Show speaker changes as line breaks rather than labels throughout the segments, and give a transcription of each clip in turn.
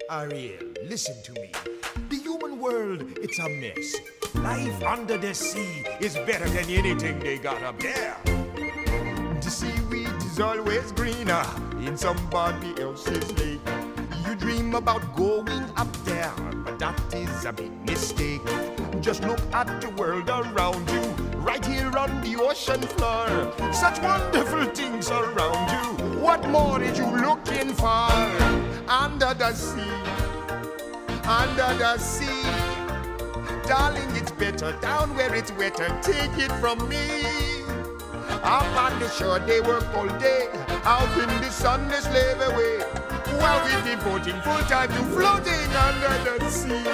Ariel, listen to me. The human world, it's a mess. Life under the sea is better than anything they got up there. The seaweed is always greener in somebody else's lake. You dream about going up there, but that is a big mistake. Just look at the world around you, right here on the ocean floor. Such wonderful things around you. What more are you looking for? Under the sea, under the sea. Darling, it's better down where it's wetter. Take it from me. Up on the shore they work all day, out in the sun they slave away, while we're devoting full time to floating under the sea.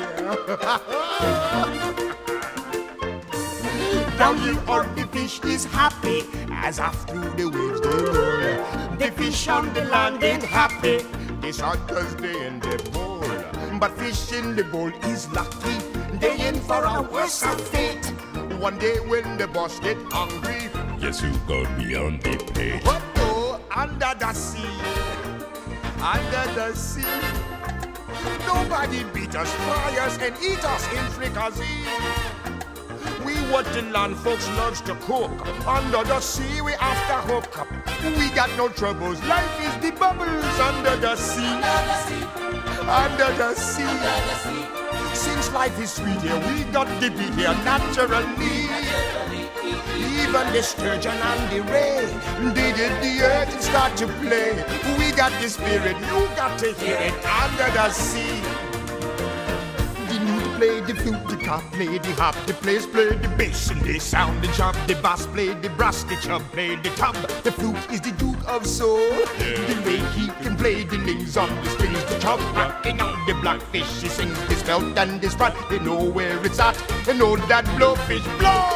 Down here on the fish is happy, as off through the waves they roll. The fish on the land ain't happy, they shot 'cause they in the bowl. But fish in the bowl is lucky, they in for a worse fate. One day when the boss get hungry,
yes, you go beyond the plate.
But no, under the sea, under the sea, nobody beat us, fry us, and eat us in fricassee. We what the land folks loves to cook. Under the sea, we after hook up. We got no troubles. Life is the bubbles under the sea. Under the sea. Since life is sweet here, we got the beat here naturally. Even the sturgeon and the ray, they did the earth and start to play. We got the spirit, you got to hear it under the sea. The lute play the flute, the cop play the hop, the players play the bass and they sound the chop. The bass play the brass, the chub play the tub. The flute is the duke of soul. The way he can play the lings on the strings, the chub rocking on the blackfish. He sings his belt and his front. They know where it's at. They know that blowfish blow.